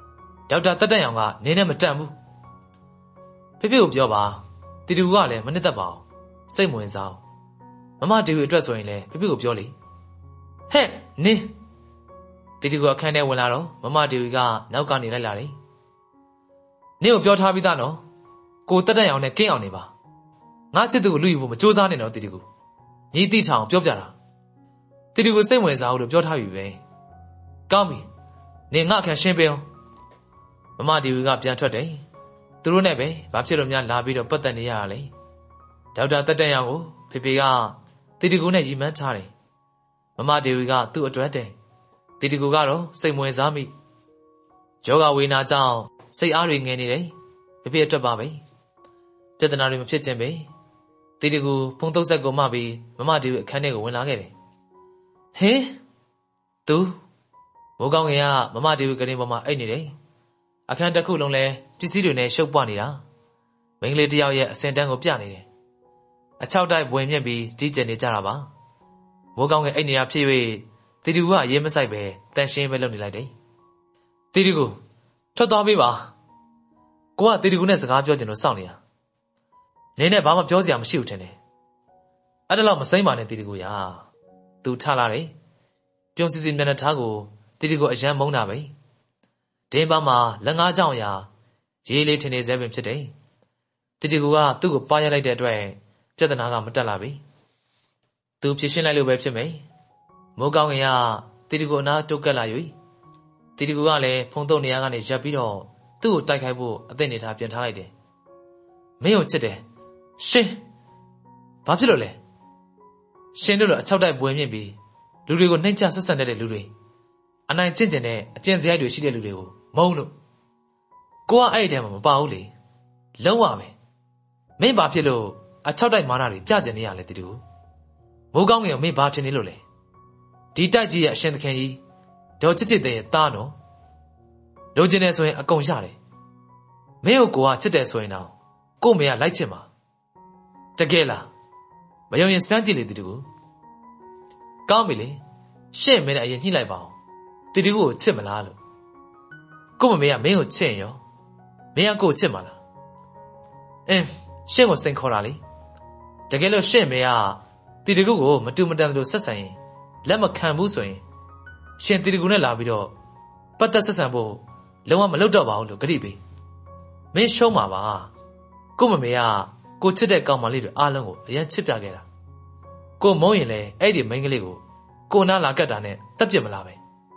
ဒေါက်တာတက်တက်ရောင်ကနေနဲ့မတန့်ဘူးဖေဖေကိုပြောပါတီတူကလည်းမနစ်သက်ပါဘူးစိတ်မဝင်စားဘူးမမတီတူအတွက်ဆိုရင်လည်းဖေဖေကိုပြောလေဟဲ့နင်းတီတူကအခန်းထဲဝင်လာတော့မမတီတူကနောက်ကနေလိုက်လာတယ်နင်းကိုပြောထားပြီးသားနော်ကိုတက်တက်ရောင်နဲ့ကင်းအောင်နေပါငါချစ်သူကိုလူယူဖို့မကြိုးစားနဲ့နော်တီတူညီတိချောင်ပြောပြတာတီတူကိုစိတ်ဝင်စားဘူးလို့ပြောထားပြီပဲကောင်းပြီနင်ငါအခန်းရှင်းပေးအောင်မမတီတူကပြန်ထွက်တယ်သူတို့နဲ့ပဲဘာဖြစ်လို့များလာပြီးတော့ပတ်သက်နေရတာလဲဒေါက်တာတက်တက်ရောင်ကိုဖေဖေကတီတီကိုနဲ့ရီမန်းထားတယ်မမတီတူကသူ့အတွက်တယ်တီတီကိုကတော့စိတ်မဝင်စားမိယောဂဝေနာကြောင့်စိတ်အားတွေငယ်နေတယ်ဖေဖေအတွက်ပါပဲပြဿနာတွေမဖြစ်ခြင်းပဲတီတီကိုဖုံသုံးဆက်ကိုမှပြီးမမတီတူအခန်းထဲကိုဝင်လာခဲ့တယ်ဟင်သူမိုးကောင်းငယ်ကမမတီတူကလေးပေါ်မှာအိတ်နေတယ်အခန်းတစ်ခုလုံးလဲပစ္စည်းတွေနဲ့ရှုပ်ပွနေတာမိန်းကလေးတယောက်ရဲ့အစင်တန်းကိုပြနေတယ်အချောက်တိုက်ဝင်မြင့်ပြီးကြီးကျယ်နေကြတာပါမိုးကောင်းငယ်အိတ်နေတာဖြစ်၍တီတီကအရေးမဆိုင်ပဲတန်ရှင်းပဲလုပ်နေလိုက်တယ်တီတီကိုထွက်သွားပေးပါကိုကတီတီကိုနဲ့စကားပြောချင်လို့စောင့်နေတာနင်းနဲ့ဘာမှပြောစရာမရှိဘူးထင်တယ်အဲ့ဒါတော့မစိမ့်ပါနဲ့တီတီကိုရာသူထလာတယ်ပြုံးစီစီမျက်နှာထားကိုတီတီကိုအယမ်းမုန်းတာပဲဒင်းပါမှာလက်ငါးချောင်းရာရေးလေးထင်နေစေပင်ဖြစ်တယ်တီတီကိုကသူ့ကိုပါရလိုက်တဲ့အတွက်ပြဿနာကမတက်လာပြီသူဖြေရှင်းလိုက်လို့ပဲဖြစ်မယ်မိုးကောင်းငင်ကတီတီကိုအနားတုတ်ကက်လာ၍တီတီကိုကလည်းဖုံးတုံနေရာကနေရပ်ပြီးတော့သူ့ကိုတိုက်ခိုက်ဖို့အသင့်နေထားပြန်ထားလိုက်တယ်မင်းကိုချစ်တယ်ရှင်ဘာဖြစ်လို့လဲရှင်တို့လိုအချောက်တိုက်ပွဲမြင့်ပြီးလူတွေကိုနှိမ့်ချဆက်ဆံတဲ့လူတွေအနိုင်ကျင့်ကျင်တဲ့အကျင့်စရိုက်တွေရှိတဲ့လူတွေကိုမုန်းလို့ကိုကအဲ့ဒီထဲမှာမပါဘူးလေလုံးဝပဲမင်းဘာဖြစ်လို့အချောက်တိုက်မာနတွေပြကျင်နေရလဲတီတူမိုးကောင်းငယ်ကိုမင်းဘာထင်နေလို့လဲဒီတိုက်ကြီးရဲ့အရှင်သခင်ကြီးဒေါ်ချစ်ချစ်တဲ့ရဲ့သားနော်လိုချင်တယ်ဆိုရင်အကုန်ရတယ်မင်းကိုကိုကချစ်တယ်ဆိုရင်တော့ကို့မေကလိုက်ချင်မှာတကယ်လားမယုံရင်စမ်းကြည့်လေတီတူကောင်းပြီလေရှင့်မင်းနဲ့အရင်ညှိလိုက်ပါအောင်တီတီကိုချစ်မလားလို့ကို့မမေကမင်းကိုချစ်ရင်ရောမင်းကကို့ချစ်မှာလားအင်းရှင့်ကိုစိန်ခေါ်တာလေတကယ်လို့ရှင့်မေကတီတီကိုမတူမတန်လို့ဆက်ဆံရင်လက်မခံဘူးဆိုရင်ရှင်တီတီကိုနဲ့လာပြီးတော့ပတ်သက်ဆက်ဆံဖို့လုံးဝမလုပ်တော့ပါဘူးလို့ကြိပေးမင်းရှုံးမှာပါကို့မမေကကိုချစ်တဲ့ကောင်မလေးတွေအားလုံးကိုအရင်ချစ်ပြခဲ့တာကိုမုန်းရင်လေအဲ့ဒီမိန်းကလေးကိုကိုနားလာကတ်တာနဲ့တက်ပြစ်မလားပဲ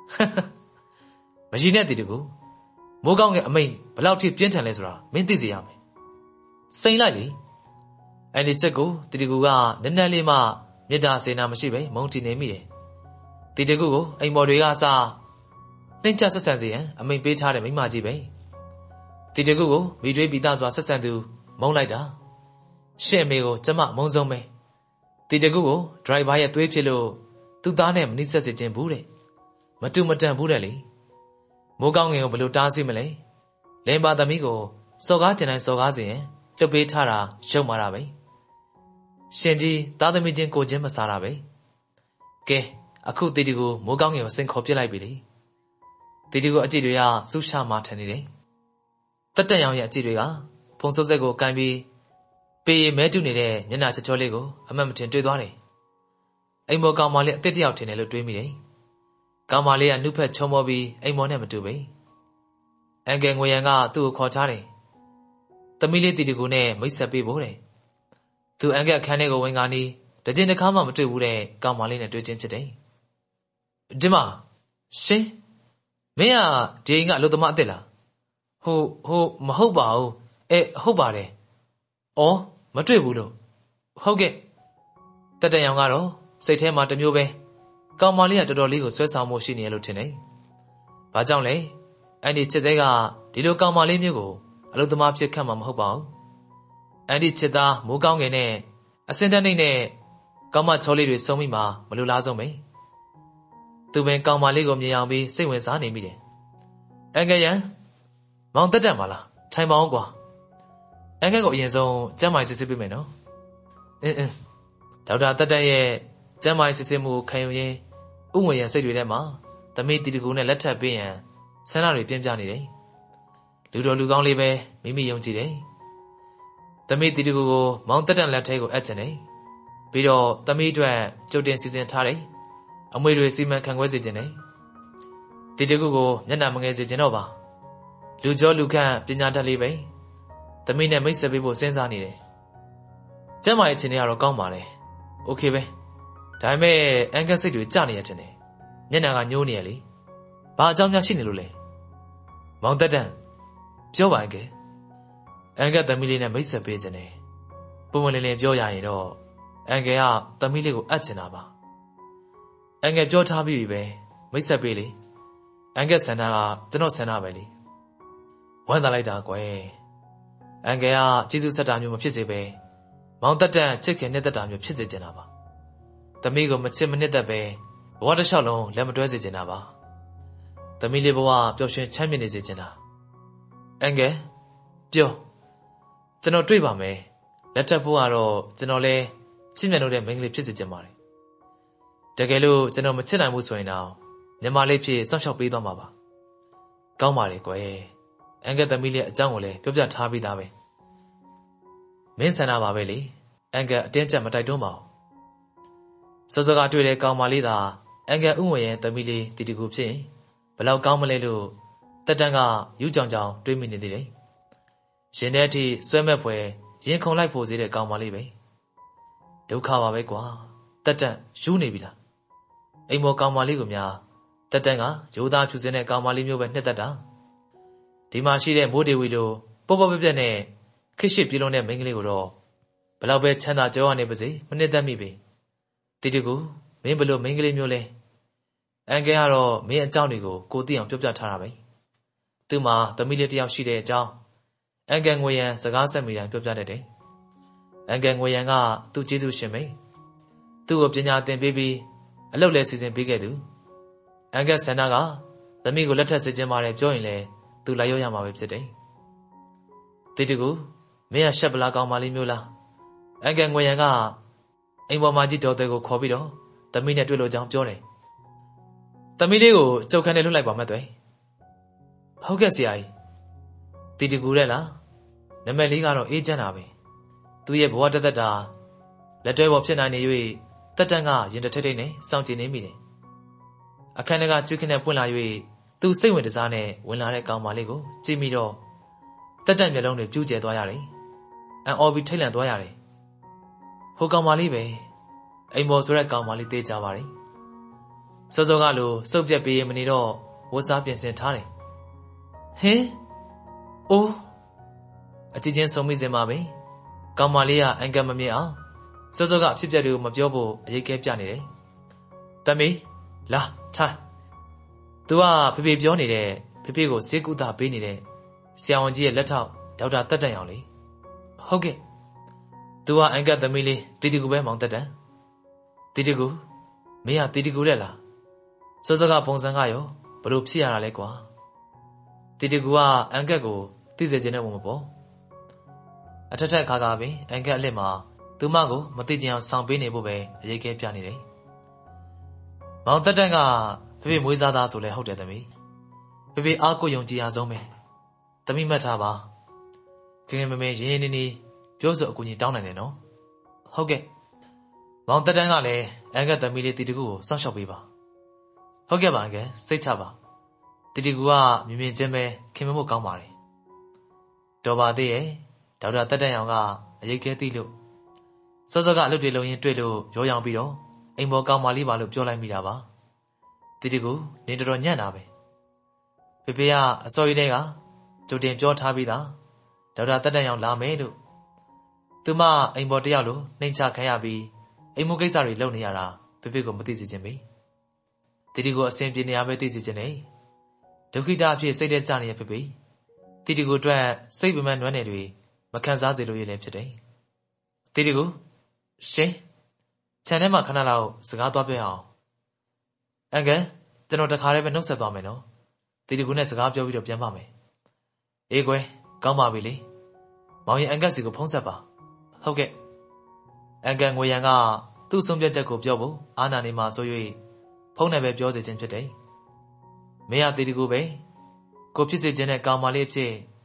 မရှိနဲ့တီတီကိုမိုးကောင်းကအမိန်ဘယ်လောက်ထိပြင်းထန်လဲဆိုတာမင်းသိစေရမယ်စိန်လိုက်လေအဲ့ဒီချက်ကိုတီတီကိုကနည်းနည်းလေးမှမေတ္တာစေနာမရှိပဲမုန်းတီနေမိတယ်တီတီကိုကိုအိမ်ပေါ်တွေကစားနှိမ့်ချဆက်ဆံစေရန်အမိန်ပေးထားတဲ့မိမကြီးပဲတီတီကိုကိုမိတွေးပြီးသားစွာဆက်ဆံသူမုန်းလိုက်တာရှင့်အမေကိုကျမမုန်းဆုံးပဲတီတီကိုကိုဒရိုင်ဘာရဲ့သွေးဖြစ်လို့သူ့သားနဲ့မနှိစက်စေခြင်းဘူးတဲ့မတူမတန်ဘူးတဲ့လေမိုးကောင်းငင်ကိုဘယ်လိုတားဆီးမလဲလင်းပါသမီးကိုစော်ကားကျင်တိုင်းစော်ကားစေရင်လှုပ်ပေးထားတာရှုံမာတာပဲရှင်ကြီးသားသမီးချင်းကိုချင်းမစားတာပဲကဲအခုတီတီကိုမိုးကောင်းငင်ကိုစင်ခေါ်ပြစ်လိုက်ပြီလေတီတီကိုအကြည့်တွေကစူးရှာမှထန်နေတယ်တက်တက်ရောင်ရဲ့အကြည့်တွေကဖုံစိုးစက်ကိုကန်ပြီးပေးမဲတူနေတဲ့မျက်နှာချောချောလေးကိုအမှတ်မထင်တွေ့သွားတယ်အိမ်မော်ကောင်မလေးအသက်တယောက်ထင်တယ်လို့တွေးမိတယ်ကောင်မလေးကနှုတ်ဖက်ချုံမောပြီးအိမ်မော်နဲ့မတူပဲအန်ကယ်ငွေရန်ကသူ့ကိုခေါ်ထားတယ်သမီးလေးတီတီကိုနဲ့မိတ်ဆက်ပေးဖို့တဲ့သူအန်ကယ်အခန်းထဲကိုဝင်ကနေတကြင်တစ်ခါမှမတွေ့ဘူးတဲ့ကောင်မလေးနဲ့တွေ့ချင်းဖြစ်တယ်ဒီမှာရှင်မင်းကဒီအိမ်ကအလုပ်သမားအစ်စ်လားဟိုဟိုမဟုတ်ပါဘူးအဲဟုတ်ပါတယ်အော်မတွေ့ဘူးလို့ဟုတ်ကဲ့တက်တန်ရောင်ကတော့စိတ်ထဲမှာတမျိုးပဲကောင်မလေးကတော်တော်လေးကိုဆွဲဆောင်မှုရှိနေရလို့ထင်တယ်။ဘာကြောင့်လဲ။အန်ဒီချစ်သေးကဒီလိုကောင်မလေးမျိုးကိုအလုပ်သမားဖြစ်ခတ်မှာမဟုတ်ပါဘူး။အန်ဒီချစ်သားမိုးကောင်းငယ်နဲ့အစင်တန်းနေနဲ့ကောင်မချောလေးတွေစုံမိမှာမလိုလားဆုံးပဲ။သူပင်ကောင်မလေးကိုမြင်အောင်ပြီးစိတ်ဝင်စားနေမိတယ်။အန်ကယ်ရန်မောင်တက်တက်ပါလား။ထိုင်ပါအောင်ကွာ။အန်ကယ်ကိုအရင်ဆုံးကျမ်းမာရေးစစ်စစ်ပေးမယ်နော်။အင်းအင်းဒေါက်တာတက်တက်ရဲ့ကျမ်းမာရေးစစ်စစ်မှုခံယူရင်းဥငွေရန်စိတ်တွေထဲမှာသမီးတီတီကိုနဲ့လက်ထပ်ပေးရန်ဆန္ဒတွေပြင်းပြနေတယ်လူတော်လူကောင်းလေးပဲမိမိယုံကြည်တယ်သမီးတီတကူကိုမောင်တက်တန်လက်ထဲကိုအပ်ချင်တယ်ပြီးတော့သမီးအတွက်ကြိုတင်စီစဉ်ထားတယ်အမွေတွေစီမံခန့်ခွဲစေချင်တယ်တီတကူကိုမျက်နှာမငယ်စေချင်တော့ပါလူကျော်လူခန့်ပညာတတ်လေးပဲသမီးနဲ့မိတ်ဆက်ပေးဖို့စဉ်းစားနေတယ်ကျမရဲ့ချင်းတွေကတော့ကောင်းပါလေโอเคပဲဒါပေမဲ့အန်ကစိတ်တွေကြနေရတဲ့တယ်မျက်နှာကညှိုးနေရလေဘာအကြောင်းများရှိနေလို့လဲမောင်တက်တန်ပြောပါအန်ကအန်ကသမီးလေးနဲ့မိတ်ဆက်ပေးခြင်းတယ်ပုံမှန်လေးလေးပြောရရင်တော့အန်ကကသမီးလေးကိုအပ်ချင်တာပါအန်ကပြောထားပြီးပြီပဲမိတ်ဆက်ပေးလေအန်ကဆန္ဒကကျွန်တော်ဆန္ဒပဲလေဝမ်းသာလိုက်တာကွယ်အန်ကကကျေးဇူးဆက်တာမျိုးမဖြစ်စေပဲမောင်တက်တန်ချစ်ခင်နဲ့တက်တာမျိုးဖြစ်စေချင်တာပါသမီးကိုမချစ်မနစ်သက်ပဲဘဝတစ်လျှောက်လုံးလက်မတွဲစေချင်တာပါသမီးလေးဘဝပျော်ရွှင်ချမ်းမြေ့နေစေချင်တာအန်ကပြောကျွန်တော်တွေ့ပါမယ်လက်ထပ်ဖို့ကတော့ကျွန်တော်လဲချစ်မြတ်လို့တဲ့မိန်းကလေးဖြစ်စေချင်ပါတယ်တကယ်လို့ကျွန်တော်မချစ်နိုင်ဘူးဆိုရင်တော့ညီမလေးဖြစ်စောင့်ရှောက်ပေးသွားမှာပါကောင်းပါလေကွယ်အန်ကသမီးလေးအကြောင်းကိုလည်းပြောပြထားပြီးသားပဲမင်းဆန္ဒပါပဲလေအန်ကအတင်းကျပ်မတိုက်တွန်းပါဘူးစောစောကတွေ့တဲ့ကောင်မလေးသာအန်ကဥဝင်ရဲ့သမီးလေးတီတကူဖြစ်ရင်ဘယ်လောက်ကောင်းမလဲလို့တက်တန်းကယူကြောင်ကြောင်တွေးမိနေသေးတယ်ရင်ထဲအထိဆွဲမဲ့ဖွယ်ရင်ခုန်လိုက်ဖို့စေတဲ့ကောင်မလေးပဲဒုက္ခပါပဲကွာတက်တန်းယူနေပြီလားအိမ်မော်ကောင်မလေးကိုများတက်တန်းကရိုးသားဖြူစင်တဲ့ကောင်မလေးမျိုးပဲနှစ်သက်တာဒီမှာရှိတဲ့မိုးတေဝီလိုပေါ့ပေါ့ပြက်ပြက်နဲ့ခစ်ရှစ်ပြေလုံးတဲ့မိန်းကလေးကိုတော့ဘလောက်ပဲချမ်းသာကြောရနေပါစေမနှစ်သက်မိပေတီတကူမင်းဘလို့မိန်းကလေးမျိုးလဲအန်ကကတော့မင်းအကြောင်းတွေကိုကိုသိအောင်ပြောပြထားတာပဲသူ့မှာသမီးလေးတယောက်ရှိတဲ့အကြောင်းအန်ကငွေရန်စကားဆက်မိတိုင်းပြောပြတတ်တယ်အန်ကငွေရန်ကသူ့ကျေးဇူးရှင်မိတ်သူ့ကိုပညာသင်ပေးပြီးအလုပ်လဲစီစဉ်ပေးခဲ့သူအန်ကဆန္ဒကသမီးကိုလက်ထပ်စေချင်ပါတယ်ပြောရင်လဲသူလိုက်ရောက်ရမှာပဲဖြစ်တယ်တီတကူမင်းကရှက်ပလားကောင်းပါလိမ့်မျိုးလားအန်ကငွေရန်ကအိမ်ပေါ်မှာကြီးတော်တဲ့ကိုခေါ်ပြီးတော့သမီးနဲ့တွေ့လို့ကြောင်းပြောတယ်သမီးလေးကိုကြုတ်ခန်းနဲ့လွတ်လိုက်ပါမယ်တွေ့ဟုတ်ကဲ့ဆရာကြီးတီတကူတဲ့လားနမလေးကတော့အေးချမ်းတာပဲသူရဲ့ဘဝတသက်တာလက်တွဲပေါ်ဖြစ်နိုင်နေ၍တက်တန်းကရင်တထိတ်ထိတ်နဲ့စောင့်ကြည့်နေမိတယ်အခန်းထဲကကျွေးခင်းနဲ့ပွင့်လာ၍သူစိတ်ဝင်တစားနဲ့ဝင်လာတဲ့ကောင်မလေးကိုကြည့်မိတော့တက်တန်းမျက်လုံးတွေပြူးကျဲသွားရတယ်အန်အော်ပြီးထိတ်လန့်သွားရတယ်ဟိုကောင်မလေးပဲအိမ်ပေါ်ဆိုတဲ့ကောင်မလေးသေးကြပါတယ်စောစောကလိုစုပ်ပြက်ပေးရမနေတော့ဝတ်စားပြင်ဆင်ထားတယ်ဟင်အိုးအကြည့်ချင်းဆုံးမိစင်ပါပဲကောင်မလေးကအန်ကမမြင်အောင်စောစောကအဖြစ်ပြက်တွေကိုမပြောဖို့အရေးကဲပြနေတယ်တမီးလာထိုင်သူကဖေဖေပြောနေတဲ့ဖေဖေကိုဈေးကူတာပေးနေတဲ့ဆရာဝန်ကြီးရဲ့လက်ထောက်ဒေါက်တာတက်တန်အောင်လေဟုတ်ကဲ့သူကအန်ကသမီးလေးတီတကူပဲမောင်တက်တန်တီတကူမင်းကတီတကူတဲ့လားစောစောကပုံစံကရောဘလို့ဖြစ်ရတာလဲကွာတီတကူကအန်ကက်ကိုသိစေခြင်းနဲ့မပေါ့အထက်ထက်ခါခါပင်အန်ကက်အလက်မှာသူမကိုမသိချင်အောင်ဆောင်ပေးနေဖို့ပဲအရေးကဲပြနေတယ်မောင်တက်တန်ကဖေဖေမွေးစားသားဆိုလဲဟုတ်တယ်သမီးဖေဖေအားကိုယုံကြည်အားဆုံးပဲသမီးမှတ်ထားပါခင်ခင်မမေရင်းရင်းနေနေပြောဆိုအကူအညီတောင်းနိုင်တယ်နော်ဟုတ်ကဲ့မောင်တက်တန်းကလည်းအန်ကသမီးလေးတီတကူကိုစောင့်ရှောက်ပေးပါဟုတ်ကဲ့ပါအန်ကစိတ်ချပါတီတကူကမြင်မြင်ချင်းပဲခင်မမို့ကောင်းပါတယ်တော်ပါသေးရဲ့ဒေါက်တာတက်တန်းရောင်ကအရေးကဲသိလို့စောစောကအလုပ်တွေလုပ်ရင်းတွေ့လို့ရောရောင်ပြီးတော့အိမ်ပေါ်ကောင်းပါလေးပါလို့ပြောလိုက်မိတာပါတီတကူနေတော်တော်ညံ့တာပဲဖေဖေကအစော်ရီတဲ့ကကြိုတင်ပြောထားပြီးသားဒေါက်တာတက်တန်းရောင်လာမယ်လို့သူမအိမ်ပေါ်တယောက်လိုနှိမ်ချခံရပြီးအိမ်မှုကိစ္စတွေလုပ်နေရတာဖေဖေကိုမသိစေချင်ပြီတီတီကိုအဆင်ပြေနေရပဲသိစေချင်တယ်ဒုက္ခိတအဖြစ်စိတ်ထဲကျနေရဖေဖေတီတီကိုအတွက်စိတ်ပမန်နွမ်းနယ်တွေမခံစားစေလို့ရလည်းဖြစ်တယ်တီတီကိုရှင်ခြံထဲမှာခဏလောက်စကားသွားပြအောင်အန်ကကျွန်တော်တခါတည်းပဲနှုတ်ဆက်သွားမယ်နော်တီတီကိုနဲ့စကားပြောပြီးတော့ပြန်ပါမယ်အေးကွယ်ကောင်းပါပြီလေမောင်ရင်အန်ကစီကိုဖုံးဆက်ပါဟုတ်ကဲ့အန်ကငွေရန်ကသူ့ဆုံးဖြတ်ချက်ကိုပြောဖို့အာနာနေမှာဆို၍ဖုံးနဲ့ပဲပြောစေခြင်းဖြစ်တယ်မင်းရတီတီကိုပဲကိုဖြစ်စေခြင်းနဲ့ကောင်မလေးအဖြစ်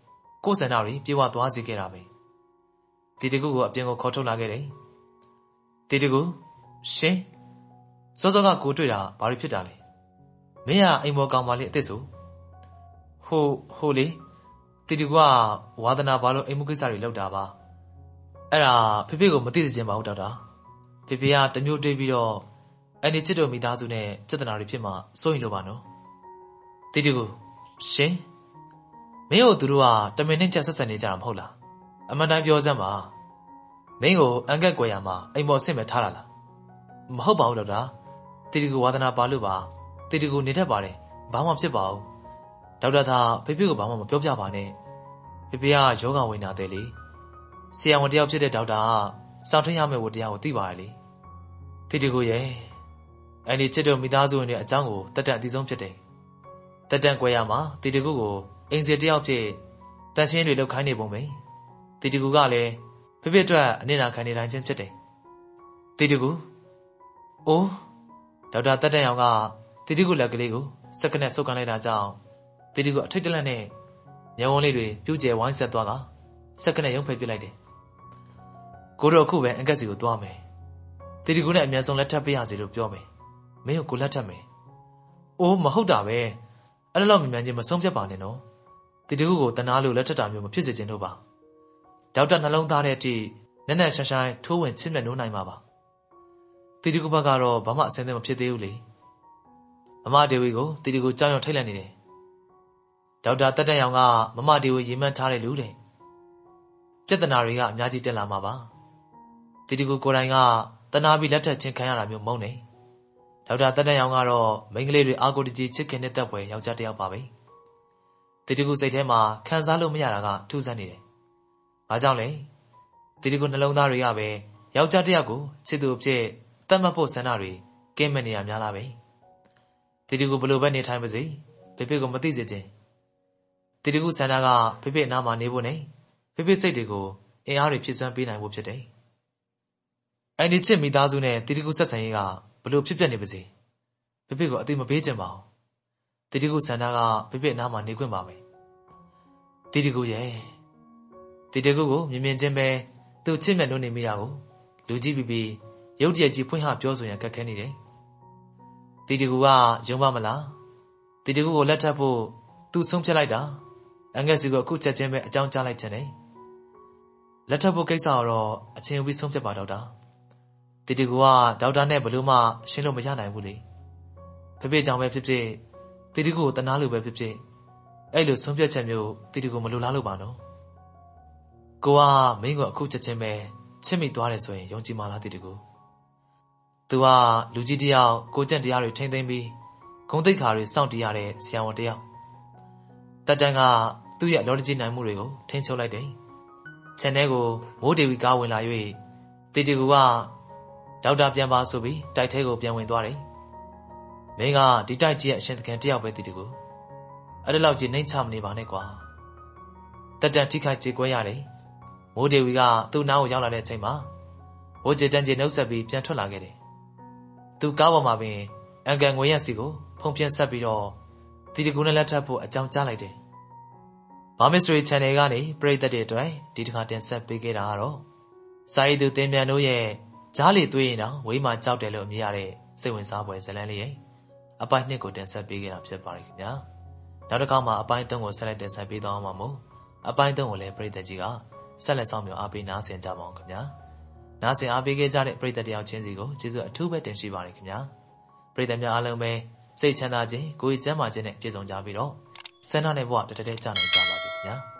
ကိုယ်ဆန္ဒတွေပြေဝသွားစေခဲ့တာပဲတီတကူကိုအပြင်ကိုခေါ်ထုတ်လာခဲ့တယ်တီတကူရှင်စောစောကကိုတွေ့တာဘာလို့ဖြစ်တာလဲမင်းကအိမ်မော်ကောင်မလေးအစ်စ်ဆိုဟိုဟိုလေတီတကူကဝါသနာဘာလို့အိမ်မှုကိစ္စတွေလုပ်တာပါအဲ့ဒါဖေဖေကိုမသိစေချင်ပါဘူးဒေါက်တာဖေဖေကတမျိုးတွေးပြီးတော့အဲ့ဒီချစ်တော်မိသားစုနဲ့ပြဿနာတွေဖြစ်မှစိုးရင်လို့ပါနော်တီတကူရှင်မင်းတို့သူတို့ကတမင်နဲ့ချက်ဆက်ဆက်နေကြတာမဟုတ်လားအမှန်တမ်းပြောစမ်းပါမင်းကိုအန်ကက်ကွယ်ရမှာအိမ်ပေါ်ဆင့်မဲ့ထားတာလားမဟုတ်ပါဘူးဒေါက်တာတီတကူဝါသနာပါလို့ပါတီတကူနေတတ်ပါတယ်ဘာမှဖြစ်ပါဘူးဒေါက်တာသာဖေဖေကိုဘာမှမပြောပြပါနဲ့ဖေဖေကယောဂဝင်တာတဲ့လေဆရာဝန်တယောက်ဖြစ်တဲ့ဒေါက်တာကစောင့်ထင်းရမယ့်ဝတ္တရားကိုသိပါတယ်လေတီတကူရဲ့အဲ့ဒီချစ်တော်မိသားစုဝင်တွေအကြောင်းကိုတက်တက်အသိဆုံးဖြစ်တယ်တက်တန့်ကွယ်ရမှာတီတကူကိုအိမ်စီတယောက်ဖြစ်တန်ရှင်းတွေလောက်ခိုင်းနေပုံပဲတီတကူကလည်းဖေဖေအတွက်အနစ်နာခံနေတိုင်းချင်းဖြစ်တယ်တီတကူအိုးဒေါက်တာတက်တန့်အောင်ကတီတကူလက်ကလေးကိုစက္ကနဲ့ဆုပ်ကန်လိုက်တာကြောင့်တီတကူအထိတ်တလန့်နဲ့မျက်ဝန်းလေးတွေပြူးကျဲဝိုင်းဆက်သွားကစက္ကနဲ့ရုံဖယ်ပစ်လိုက်တယ်ကိုတော့အခုပဲအင်္ဂတ်စီကိုသွားမယ်တီတကူနဲ့အမြန်ဆုံးလက်ထပ်ပေးရစီလို့ပြောမယ်မင်းကိုကိုလက်ထပ်မယ်အိုးမဟုတ်တာပဲအဲ့လိုမြန်မြန်ချင်းမဆုံးဖြတ်ပါနဲ့နော်တီတကူကိုတနာလို့လက်ထပ်တာမျိုးမဖြစ်စေချင်လို့ပါဒေါက်တာနှလုံးသားတဲ့အထိနက်နက်ရှိုင်းရှိုင်းထိုးဝင်ချစ်မြတ်နိုးနိုင်မှာပါတီတကူဘက်ကတော့ဘာမှအဆင်သင့်မဖြစ်သေးဘူးလေမမဒေဝီကိုတီတကူကြောင်ရွံထိတ်လန့်နေတယ်ဒေါက်တာတက်တက်ရောင်ကမမဒေဝီရေမှန်းထားတယ်လူတဲ့ပြဿနာတွေကအများကြီးတက်လာမှာပါတီတကူကိုယ်တိုင်ကတနာပြီးလက်ထပ်ချင်းခံရတာမျိုးမုန်းနေဒေါက်တာတက်တက်ရောင်ကတော့မိန်းကလေးတွေအာကိုတကြီးချစ်ခင်တဲ့တပ်ပွဲယောက်ျားတစ်ယောက်ပါပဲတီတကူစိတ်ထဲမှာခံစားလို့မရတာကထူးဆန်းနေတယ်။ဘာကြောင့်လဲ။တီတကူနှလုံးသားတွေကပဲယောက်ျားတစ်ယောက်ကိုချစ်သူအဖြစ်တတ်မှတ်ဖို့ဆန္ဒတွေကင်းမဲ့နေရများလားပဲ။တီတကူဘလို့ပဲနေထိုင်ပါစေဖေဖေကိုမသိစေချင်။တီတကူဆန္ဒကဖေဖေအနားမှာနေဖို့နဲ့ဖေဖေစိတ်တွေကိုအင်အားတွေဖြည့်စွမ်းပေးနိုင်ဖို့ဖြစ်တယ်။အဲ့ဒီချစ်မိသားစုနဲ့တီတကူဆက်ဆံရေးကဘလို့ဖြစ်ပျက်နေပါစေ။ဖေဖေကိုအသိမပေးချင်ပါဘူး။တီတကူဆန္ဒကဖေဖေအနားမှာနေခွင့်ပါမယ်။တီတကူရဲ့တီတကူကိုမြင်မြင်ချင်းပဲသူချစ်မြတ်နိုးနေမိတာကိုလူကြီးပြီးပြီးရုတ်တရက်ကြီးဖွင့်ဟပြောဆိုရင်ကက်ခဲနေတယ်။တီတကူကယုံပါမလား။တီတကူကိုလက်ထပ်ဖို့သူဆုံးဖြတ်လိုက်တာအငှက်စီကိုအခုချက်ချင်းပဲအကြောင်းကြားလိုက်ချင်တယ်။လက်ထပ်ဖို့ကိစ္စတော့အချင်းဝီးဆုံးဖြတ်ပါတော့တာ။တီတကူကဒေါက်တာနဲ့ဘလို့မှရှင်းလို့မရနိုင်ဘူးလေ။ဖေဖေကြောင့်ပဲဖြစ်ဖြစ်တီတကူကိုတနာလို့ပဲဖြစ်ဖြစ်အဲ့လိုဆုံးဖြတ်ချက်မျိုးတီတကူမလိုလားလို့ပါနော်ကိုကမင်းကိုအခုချက်ချင်းပဲချစ်မိသွားတယ်ဆိုရင်ယုံကြည်မလားတီတကူသူကလူကြီးတယောက်ကိုကျင့်တရားတွေထိမ့်သိမ်းပြီးဂုဏ်သိက္ခာတွေစောင့်တည်ရတဲ့ဆရာဝန်တယောက်တက်တန်းကသူ့ရဲ့လော်တကြီးနိုင်မှုတွေကိုထိန်းချုပ်လိုက်တယ်ခြံထဲကိုမိုးဒေဝီကားဝင်လာ၍တီတကူကဒေါက်တာပြန်ပါဆိုပြီးတိုက်ထဲကိုပြန်ဝင်သွားတယ်မင်းကဒီတိုက်ကြီးရဲ့အရှင်သခင်တယောက်ပဲတီတကူအဲ့ဒါလောက်ကြီးနှိမ့်ချမနေပါနဲ့ကွာတက်တန်ထိခိုက်ကြေကွဲရတယ်မိုးဒေဝီကသူ့နားကိုရောက်လာတဲ့အချိန်မှာဝိုးကျတန်းကြီးနှုတ်ဆက်ပြီးပြန်ထွက်လာခဲ့တယ်သူကားပေါ်မှာပင်အန်ကန်ငွေရက်စီကိုဖုန်ပြန်ဆက်ပြီးတော့တီတကူနဲ့လက်ထပ်ဖို့အကြောင်းကြားလိုက်တယ်ဘာမစ္စထရီ channel ကနေပရိသတ်တွေအတွက်ဒီတစ်ခါတင်ဆက်ပေးခဲ့တာကတော့စာရေးသူတင်မြန်တို့ရဲ့ကြားလေသွေးရင်တော့ဝေးမှကြောက်တယ်လို့အမည်ရတဲ့စိတ်ဝင်စားဖွယ်ဇာတ်လမ်းလေးရဲ့အပိုင်းနှစ်ကိုတင်ဆက်ပေးခဲ့တာဖြစ်ပါတယ်ခင်ဗျာနောက်တစ်ခါမှအပိုင်းသုံးကိုဆက်လက်တင်ဆက်ပေးသွားမှာမို့အပိုင်းသုံးကိုလည်းပရိသတ်ကြီးကဆက်လက်ဆောင်မြော်အားပေးနားဆင်ကြပါအောင်ခင်ဗျာနားဆင်အားပေးခဲ့ကြတဲ့ပရိသတ်တယောက်ချင်းစီကိုကျေးဇူးအထူးပဲတင်ရှိပါတယ်ခင်ဗျာပရိသတ်များအားလုံးပဲစိတ်ချမ်းသာခြင်းကိုယ်ကျန်းမာခြင်းနဲ့ပြည့်စုံကြပြီးတော့ဆန္ဒနဲ့ဘဝတတတဲကြနိုင်ကြပါစေခင်ဗျာ